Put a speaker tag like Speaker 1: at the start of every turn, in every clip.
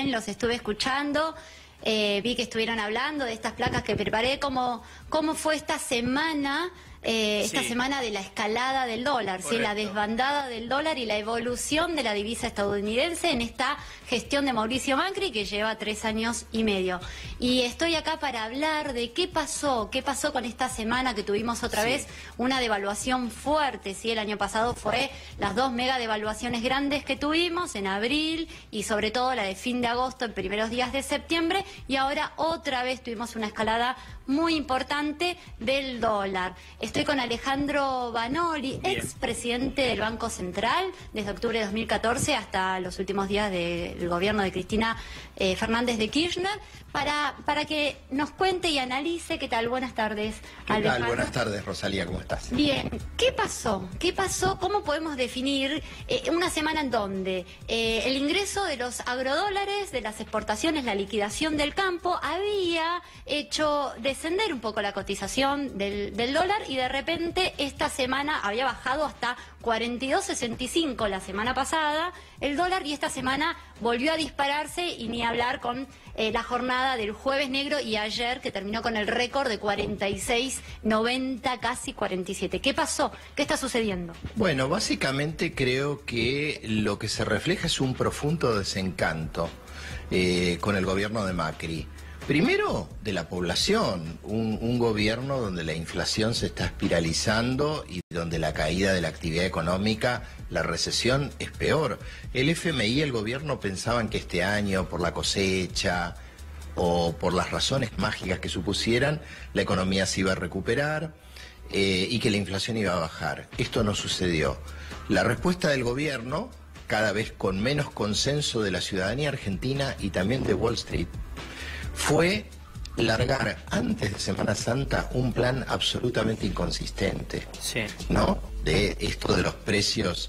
Speaker 1: los estuve escuchando. Vi que estuvieron hablando de estas placas que preparé, cómo fue esta semana, esta semana de la escalada del dólar, ¿sí? La desbandada del dólar y la evolución de la divisa estadounidense en esta gestión de Mauricio Macri, que lleva 3 años y medio. Y estoy acá para hablar de qué pasó con esta semana que tuvimos otra vez una devaluación fuerte, ¿sí? El año pasado fue las 2 mega devaluaciones grandes que tuvimos en abril y sobre todo la de fin de agosto, en primeros días de septiembre, y ahora otra vez tuvimos una escalada muy importante del dólar. Estoy con Alejandro Banoli, expresidente del Banco Central, desde octubre de 2014 hasta los últimos días del gobierno de Cristina Fernández de Kirchner, para que nos cuente y analice. ¿Qué tal? Buenas tardes, Alejandro.
Speaker 2: ¿Qué tal? Buenas tardes, Rosalía, ¿cómo estás?
Speaker 1: Bien, ¿qué pasó? ¿Cómo podemos definir una semana en donde el ingreso de los agrodólares, de las exportaciones, la liquidación del campo, había hecho descender un poco la cotización del dólar, y de repente esta semana había bajado hasta 42.65 la semana pasada el dólar, y esta semana volvió a dispararse, y ni hablar con la jornada del jueves negro y ayer, que terminó con el récord de 46.90, casi 47. ¿Qué pasó? ¿Qué está sucediendo?
Speaker 2: Bueno, básicamente creo que lo que se refleja es un profundo desencanto con el gobierno de Macri. Primero, de la población, un gobierno donde la inflación se está espiralizando y donde la caída de la actividad económica, la recesión, es peor. El FMI y el gobierno pensaban que este año, por la cosecha o por las razones mágicas que supusieran, la economía se iba a recuperar y que la inflación iba a bajar. Esto no sucedió. La respuesta del gobierno, cada vez con menos consenso de la ciudadanía argentina y también de Wall Street, fue largar antes de Semana Santa un plan absolutamente inconsistente, ¿no? De esto de los precios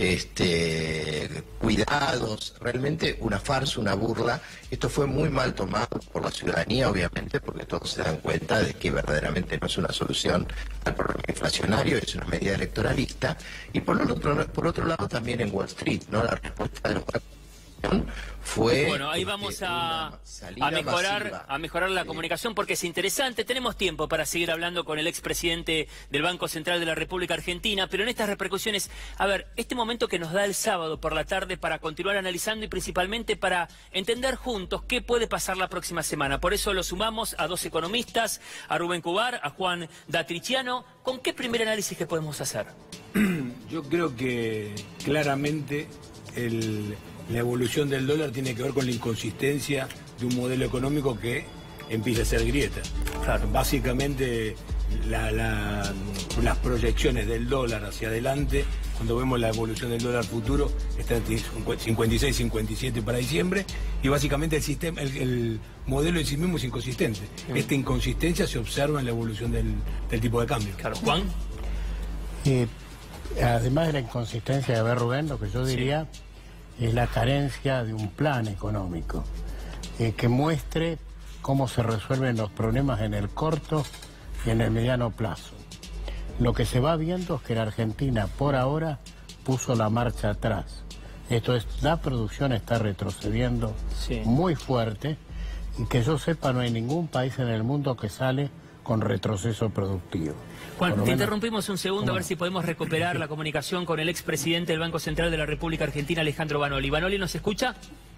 Speaker 2: cuidados, realmente una farsa, una burla. Esto fue muy mal tomado por la ciudadanía, obviamente, porque todos se dan cuenta de que verdaderamente no es una solución al problema inflacionario, es una medida electoralista. Y por otro lado también en Wall Street, ¿no? La respuesta de los fue...
Speaker 3: Bueno, ahí vamos a mejorar la comunicación, porque es interesante. Tenemos tiempo para seguir hablando con el expresidente del Banco Central de la República Argentina, pero en estas repercusiones, a ver, este momento que nos da el sábado por la tarde para continuar analizando y principalmente para entender juntos qué puede pasar la próxima semana. Por eso lo sumamos a 2 economistas, a Rubén Cubar, a Juan Datriciano. ¿Con qué primer análisis que podemos hacer?
Speaker 4: Yo creo que claramente la evolución del dólar tiene que ver con la inconsistencia de un modelo económico que empieza a ser grieta. Claro. Básicamente las proyecciones del dólar hacia adelante, cuando vemos la evolución del dólar futuro, está en 56, 57 para diciembre, y básicamente el modelo en sí mismo es inconsistente. Esta inconsistencia se observa en la evolución del tipo de cambio.
Speaker 3: Claro. Juan.
Speaker 5: Además de la inconsistencia de ver, Rubén, lo que yo diría es la carencia de un plan económico que muestre cómo se resuelven los problemas en el corto y en el mediano plazo. Lo que se va viendo es que la Argentina por ahora puso la marcha atrás. Esto es, la producción está retrocediendo muy fuerte, y que yo sepa no hay ningún país en el mundo que sale con retroceso productivo.
Speaker 3: Juan, te interrumpimos un segundo a ver si podemos recuperar la comunicación con el expresidente del Banco Central de la República Argentina, Alejandro Banoli. ¿Banoli nos escucha?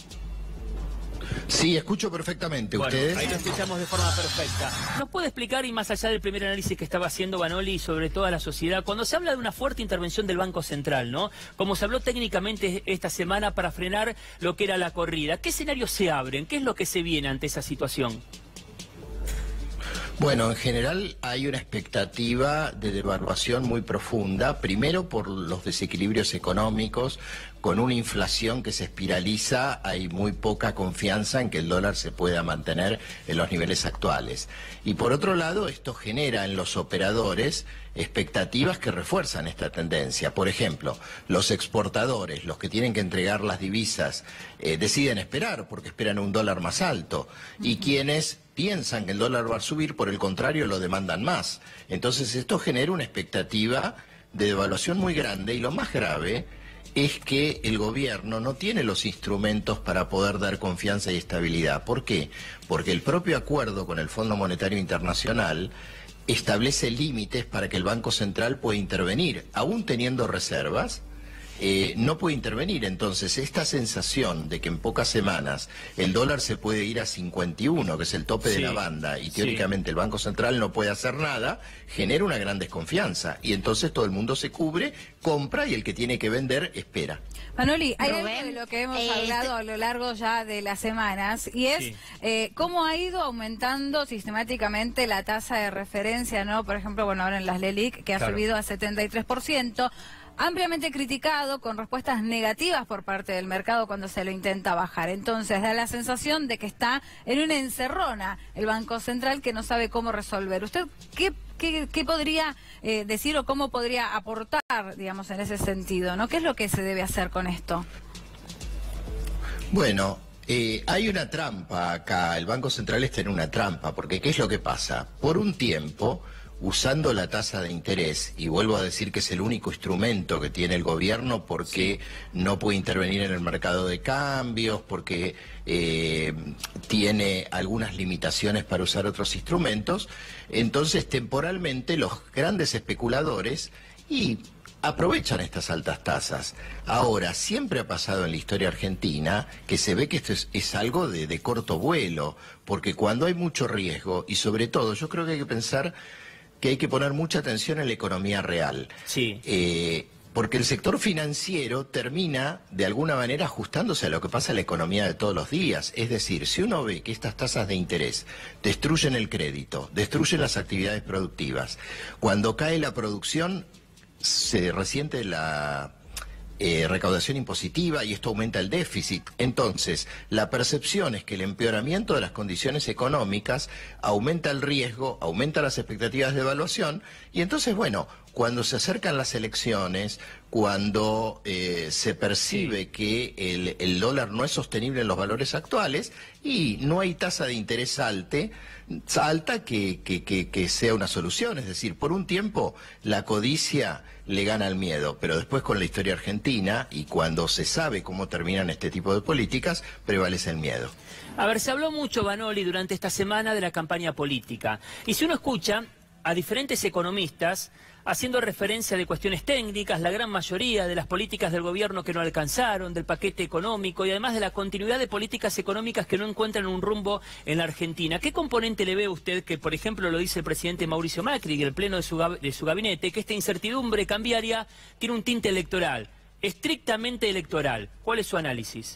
Speaker 2: Sí, escucho perfectamente.
Speaker 3: Bueno,
Speaker 2: ¿ustedes?
Speaker 3: Ahí lo escuchamos de forma perfecta. ¿Nos puede explicar, y más allá del primer análisis que estaba haciendo Banoli sobre toda la sociedad, cuando se habla de una fuerte intervención del Banco Central, ¿no? Como se habló técnicamente esta semana para frenar lo que era la corrida, ¿qué escenarios se abren? ¿Qué es lo que se viene ante esa situación?
Speaker 2: Bueno, en general hay una expectativa de devaluación muy profunda, primero por los desequilibrios económicos, con una inflación que se espiraliza, hay muy poca confianza en que el dólar se pueda mantener en los niveles actuales. Y por otro lado, esto genera en los operadores expectativas que refuerzan esta tendencia. Por ejemplo, los exportadores, los que tienen que entregar las divisas, deciden esperar porque esperan un dólar más alto, y quienes piensan que el dólar va a subir, por el contrario, lo demandan más. Entonces esto genera una expectativa de devaluación muy grande, y lo más grave es que el gobierno no tiene los instrumentos para poder dar confianza y estabilidad. ¿Por qué? Porque el propio acuerdo con el Fondo Monetario Internacional establece límites para que el Banco Central pueda intervenir, aún teniendo reservas. No puede intervenir. Entonces esta sensación de que en pocas semanas el dólar se puede ir a 51, que es el tope de la banda, y teóricamente el Banco Central no puede hacer nada, genera una gran desconfianza, y entonces todo el mundo se cubre, compra, y el que tiene que vender espera.
Speaker 6: Manoli, hay algo de lo que hemos hablado a lo largo ya de las semanas, y es cómo ha ido aumentando sistemáticamente la tasa de referencia, ¿no? Por ejemplo, bueno, ahora en las LELIQ, que ha subido a 73%, ampliamente criticado, con respuestas negativas por parte del mercado cuando se lo intenta bajar. Entonces da la sensación de que está en una encerrona el Banco Central, que no sabe cómo resolver. ¿Usted qué podría decir o cómo podría aportar, digamos, en ese sentido, ¿no? ¿Qué es lo que se debe hacer con esto?
Speaker 2: Bueno, hay una trampa acá. El Banco Central está en una trampa, porque ¿qué es lo que pasa? Por un tiempo, usando la tasa de interés, y vuelvo a decir que es el único instrumento que tiene el gobierno porque no puede intervenir en el mercado de cambios, porque tiene algunas limitaciones para usar otros instrumentos, entonces temporalmente los grandes especuladores aprovechan estas altas tasas. Ahora, siempre ha pasado en la historia argentina que se ve que esto es algo de corto vuelo, porque cuando hay mucho riesgo, y sobre todo yo creo que hay que pensar que hay que poner mucha atención en la economía real. Porque el sector financiero termina, de alguna manera, ajustándose a lo que pasa en la economía de todos los días. Es decir, si uno ve que estas tasas de interés destruyen el crédito, destruyen las actividades productivas, cuando cae la producción, se resiente la recaudación impositiva y esto aumenta el déficit. Entonces, la percepción es que el empeoramiento de las condiciones económicas aumenta el riesgo, aumenta las expectativas de evaluación, y entonces, bueno, cuando se acercan las elecciones, cuando se percibe que el dólar no es sostenible en los valores actuales y no hay tasa de interés alta que sea una solución. Es decir, por un tiempo la codicia le gana al miedo, pero después, con la historia argentina y cuando se sabe cómo terminan este tipo de políticas, prevalece el miedo.
Speaker 3: A ver, se habló mucho, Vanoli, durante esta semana de la campaña política, y si uno escucha a diferentes economistas haciendo referencia de cuestiones técnicas, la gran mayoría de las políticas del gobierno que no alcanzaron, del paquete económico y además de la continuidad de políticas económicas que no encuentran un rumbo en la Argentina. ¿Qué componente le ve usted que, por ejemplo, lo dice el presidente Mauricio Macri y el pleno de su gabinete, que esta incertidumbre cambiaria tiene un tinte electoral, estrictamente electoral? ¿Cuál es su análisis?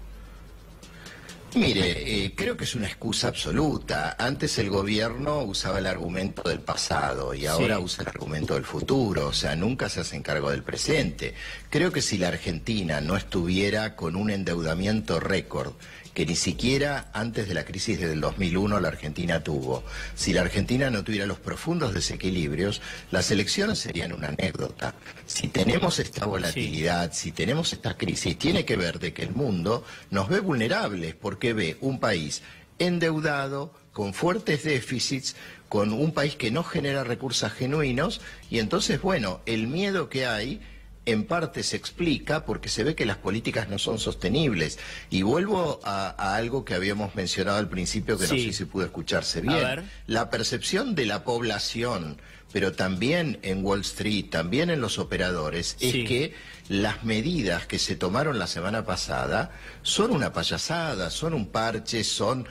Speaker 2: Mire, creo que es una excusa absoluta. Antes el gobierno usaba el argumento del pasado y ahora usa el argumento del futuro, o sea, nunca se hacen cargo del presente. Creo que si la Argentina no estuviera con un endeudamiento récord, que ni siquiera antes de la crisis del 2001 la Argentina tuvo, si la Argentina no tuviera los profundos desequilibrios, las elecciones serían una anécdota. Si tenemos esta volatilidad, si tenemos esta crisis, tiene que ver de que el mundo nos ve vulnerables, porque ve un país endeudado, con fuertes déficits, con un país que no genera recursos genuinos, y entonces, bueno, el miedo que hay en parte se explica porque se ve que las políticas no son sostenibles. Y vuelvo a algo que habíamos mencionado al principio, que no sé si pudo escucharse bien. La percepción de la población, pero también en Wall Street, también en los operadores, es que las medidas que se tomaron la semana pasada son una payasada, son un parche, son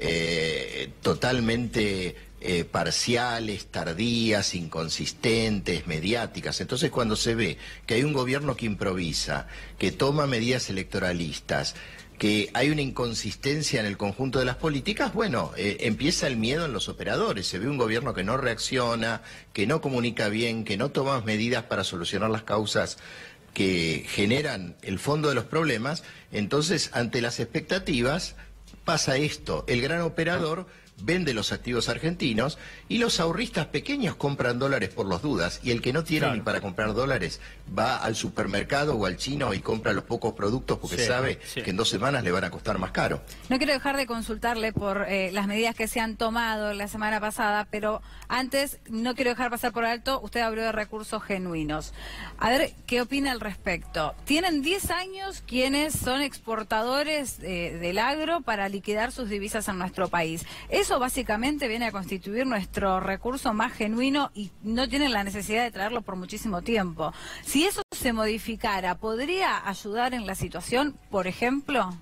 Speaker 2: totalmente parciales, tardías, inconsistentes, mediáticas. Entonces, cuando se ve que hay un gobierno que improvisa, que toma medidas electoralistas, que hay una inconsistencia en el conjunto de las políticas, bueno, empieza el miedo en los operadores. Se ve un gobierno que no reacciona, que no comunica bien, que no toma medidas para solucionar las causas que generan el fondo de los problemas. Entonces, ante las expectativas, pasa esto. El gran operador vende los activos argentinos y los ahorristas pequeños compran dólares por las dudas, y el que no tiene ni para comprar dólares va al supermercado o al chino y compra los pocos productos porque sabe que en 2 semanas le van a costar más caro.
Speaker 6: No quiero dejar de consultarle por las medidas que se han tomado la semana pasada, pero antes no quiero dejar pasar por alto, usted habló de recursos genuinos. A ver, ¿qué opina al respecto? Tienen 10 años quienes son exportadores del agro para liquidar sus divisas en nuestro país. Eso básicamente viene a constituir nuestro recurso más genuino y no tienen la necesidad de traerlo por muchísimo tiempo. Si eso se modificara, ¿podría ayudar en la situación, por ejemplo?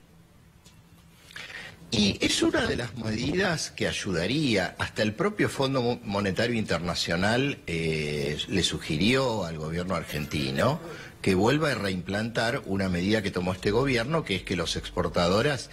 Speaker 2: Y es una de las medidas que ayudaría. Hasta el propio Fondo Monetario Internacional le sugirió al gobierno argentino que vuelva a reimplantar una medida que tomó este gobierno, que es que los exportadores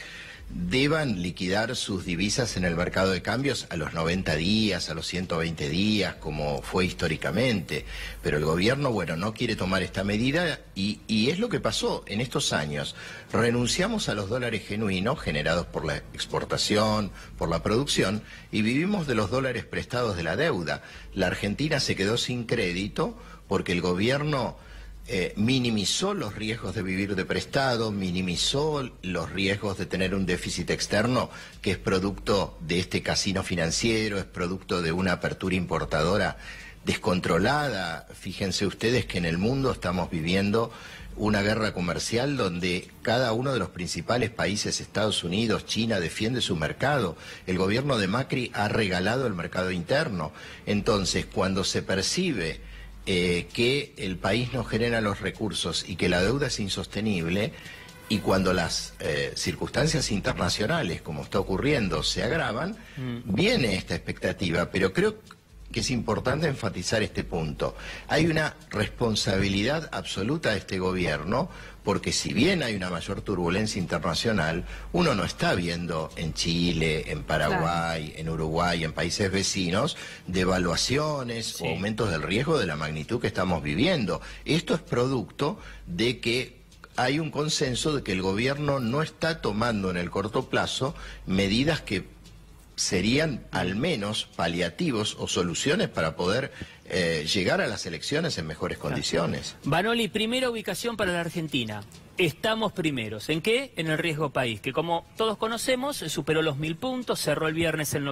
Speaker 2: deban liquidar sus divisas en el mercado de cambios a los 90 días, a los 120 días, como fue históricamente. Pero el gobierno, bueno, no quiere tomar esta medida y es lo que pasó en estos años. Renunciamos a los dólares genuinos generados por la exportación, por la producción, y vivimos de los dólares prestados de la deuda. La Argentina se quedó sin crédito porque el gobierno minimizó los riesgos de vivir de prestado, minimizó los riesgos de tener un déficit externo que es producto de este casino financiero, es producto de una apertura importadora descontrolada. Fíjense ustedes que en el mundo estamos viviendo una guerra comercial donde cada uno de los principales países, Estados Unidos, China, defiende su mercado. El gobierno de Macri ha regalado el mercado interno. Entonces, cuando se percibe que el país no genera los recursos y que la deuda es insostenible, y cuando las circunstancias internacionales, como está ocurriendo, se agravan, viene esta expectativa. Pero creo que es importante enfatizar este punto. Hay una responsabilidad absoluta de este gobierno, porque si bien hay una mayor turbulencia internacional, uno no está viendo en Chile, en Paraguay, en Uruguay, en países vecinos, devaluaciones o aumentos del riesgo de la magnitud que estamos viviendo. Esto es producto de que hay un consenso de que el gobierno no está tomando en el corto plazo medidas que serían al menos paliativos o soluciones para poder llegar a las elecciones en mejores condiciones.
Speaker 3: Vanoli, primera ubicación para la Argentina. Estamos primeros. ¿En qué? En el riesgo país, que como todos conocemos, superó los 1000 puntos, cerró el viernes en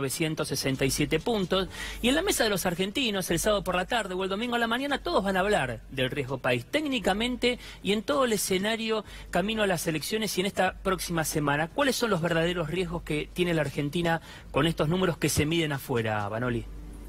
Speaker 3: 967 puntos. Y en la mesa de los argentinos, el sábado por la tarde o el domingo a la mañana, todos van a hablar del riesgo país, técnicamente y en todo el escenario camino a las elecciones y en esta próxima semana. ¿Cuáles son los verdaderos riesgos que tiene la Argentina con estos números que se miden afuera, Vanoli?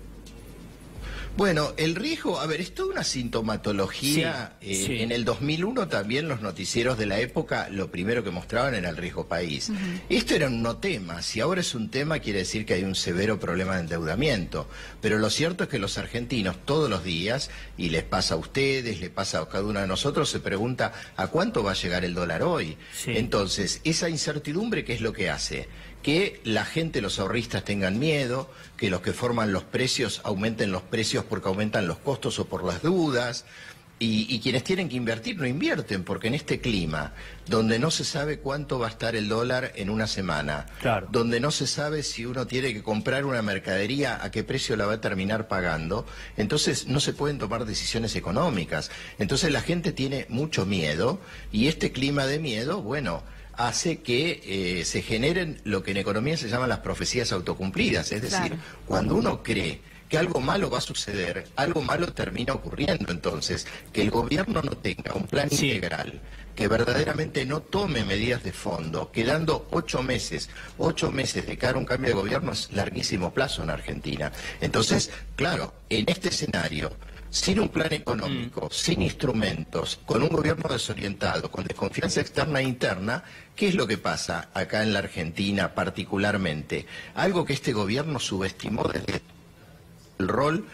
Speaker 2: Bueno, el riesgo, a ver, es toda una sintomatología. En el 2001 también los noticieros de la época lo primero que mostraban era el riesgo país. Esto era un no tema. Si ahora es un tema, quiere decir que hay un severo problema de endeudamiento. Pero lo cierto es que los argentinos todos los días, y les pasa a ustedes, les pasa a cada uno de nosotros, se pregunta ¿a cuánto va a llegar el dólar hoy? Entonces, esa incertidumbre, ¿qué es lo que hace? Que la gente, los ahorristas, tengan miedo, que los que forman los precios aumenten los precios porque aumentan los costos o por las dudas, y quienes tienen que invertir no invierten, porque en este clima, donde no se sabe cuánto va a estar el dólar en una semana, donde no se sabe si uno tiene que comprar una mercadería, a qué precio la va a terminar pagando, entonces no se pueden tomar decisiones económicas. Entonces la gente tiene mucho miedo, y este clima de miedo, bueno, hace que se generen lo que en economía se llaman las profecías autocumplidas. Es decir, cuando uno cree que algo malo va a suceder, algo malo termina ocurriendo. Entonces, que el gobierno no tenga un plan integral, que verdaderamente no tome medidas de fondo, quedando 8 meses de cara a un cambio de gobierno, es larguísimo plazo en Argentina. Entonces, claro, en este escenario, sin un plan económico, sin instrumentos, con un gobierno desorientado, con desconfianza externa e interna, ¿qué es lo que pasa acá en la Argentina particularmente? Algo que este gobierno subestimó desde el rol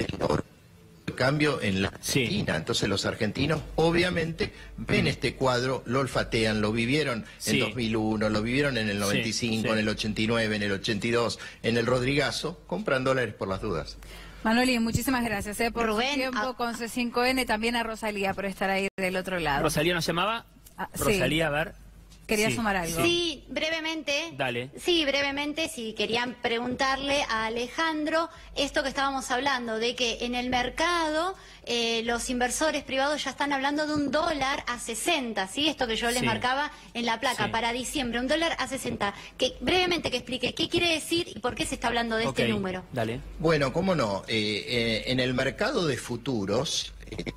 Speaker 2: del cambio en la Argentina. Entonces los argentinos obviamente ven este cuadro, lo olfatean, lo vivieron en 2001, lo vivieron en el 95, en el 89, en el 82, en el Rodrigazo, compran dólares por las dudas.
Speaker 6: Vanoli, muchísimas gracias por su tiempo con C5N, también a Rosalía por estar ahí del otro lado.
Speaker 3: ¿Rosalía nos llamaba? Rosalía, a ver.
Speaker 6: quería sumar algo.
Speaker 1: Sí, brevemente.
Speaker 3: Dale.
Speaker 1: Sí, brevemente, si querían preguntarle a Alejandro esto que estábamos hablando, de que en el mercado los inversores privados ya están hablando de $1 a 60, ¿sí? Esto que yo les marcaba en la placa, para diciembre, $1 a 60. Que brevemente que explique qué quiere decir y por qué se está hablando de este número.
Speaker 3: Dale.
Speaker 2: Bueno, cómo no. En el mercado de futuros,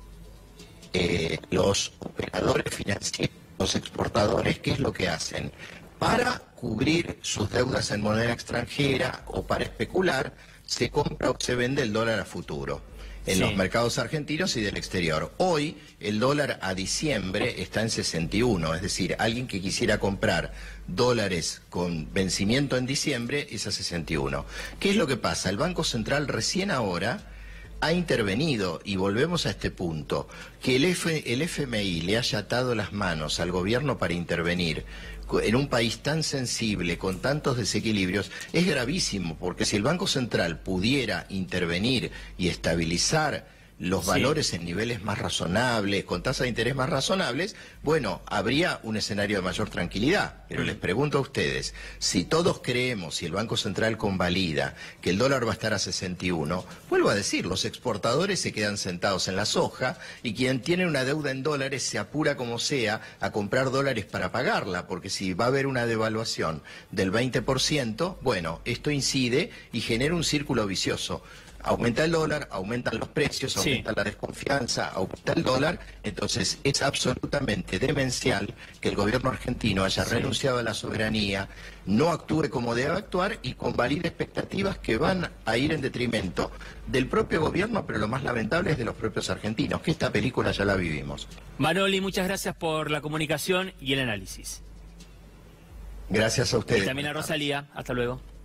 Speaker 2: los operadores financieros, los exportadores, ¿qué es lo que hacen? Para cubrir sus deudas en moneda extranjera o para especular, se compra o se vende el dólar a futuro en los mercados argentinos y del exterior. Hoy el dólar a diciembre está en 61, es decir, alguien que quisiera comprar dólares con vencimiento en diciembre es a 61. ¿Qué es lo que pasa? El Banco Central recién ahora ha intervenido, y volvemos a este punto, que el FMI le haya atado las manos al gobierno para intervenir en un país tan sensible, con tantos desequilibrios, es gravísimo, porque si el Banco Central pudiera intervenir y estabilizar los valores en niveles más razonables, con tasas de interés más razonables, bueno, habría un escenario de mayor tranquilidad. Pero les pregunto a ustedes, si todos creemos, si el Banco Central convalida que el dólar va a estar a 61, vuelvo a decir, los exportadores se quedan sentados en la soja y quien tiene una deuda en dólares se apura como sea a comprar dólares para pagarla, porque si va a haber una devaluación del 20%, bueno, esto incide y genera un círculo vicioso. Aumenta el dólar, aumentan los precios, aumenta la desconfianza, aumenta el dólar. Entonces es absolutamente demencial que el gobierno argentino haya renunciado a la soberanía, no actúe como debe actuar y convalide expectativas que van a ir en detrimento del propio gobierno, pero lo más lamentable es de los propios argentinos, que esta película ya la vivimos.
Speaker 3: Manoli, muchas gracias por la comunicación y el análisis.
Speaker 2: Gracias a ustedes.
Speaker 3: Y también a Rosalía. Hasta luego.